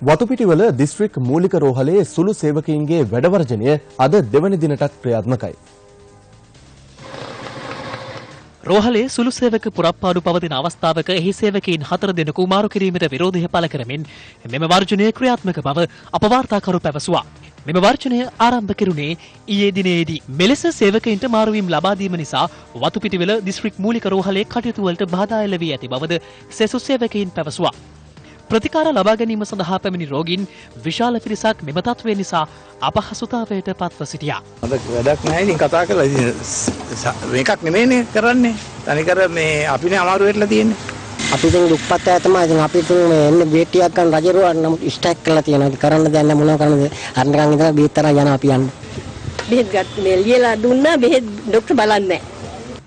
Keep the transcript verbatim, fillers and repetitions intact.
වතුපිටිවල district මූලික රෝහලේ සුළු සේවකයින්ගේ වැඩවර්ජනය අද දෙවන දිනටත් ක්‍රියාත්මකයි. රෝහලේ සුළු සේවක පුරප්පාඩු පවතින අවස්ථාවක එහි සේවකයින් හතර දෙනෙකු මාරු කිරීමට විරෝධය පළ කරමින් මෙම වර්ජනය ක්‍රියාත්මක බව අප වාර්තාකරු පැවසුවා. මෙම වර්ජනය ආරම්භ කෙරුණේ ඊයේ දිනේදී. මෙලෙස සේවකයින්ට මාරුවීම් ලබා දීම නිසා වතුපිටිවල දිස්ත්‍රික් මූලික රෝහලේ කටයුතු වලට බාධා එල්ල වී ඇති බවද සෙසු සේවකයින් පැවසුවා. ප්‍රතිකාර ලබා ගැනීම සඳහා පැමිණි රෝගීන් විශාල පිරිසක් මෙම තත්ත්වය නිසා අපහසුතාවයට පත්ව සිටියා. අද වැඩක් නැහැ ඉතින් කතා කරලා මේකක් නෙමෙයිනේ කරන්නේ. තනිකර මේ අපිනේ අමාරු වෙట్లా තියෙන්නේ. අපි දැන් දුක්පත් අය තමයි. ඉතින් අපි තුන් මේ එන්නේ බේටියක් ගන්න රජරුවන් නමුත් ස්ට්‍රයික් කරලා තියෙනවා. ඉතින් කරන්න දෙයක් නැහැ මොනව කරන්නද? අරනකන් ඉඳලා බේත් තරම් යනවා අපි යන්නේ. බෙහෙත් ගත්ත මේ ලියලා දුන්නා බෙහෙත් ડોක්ටර් බලන්නේ නැහැ.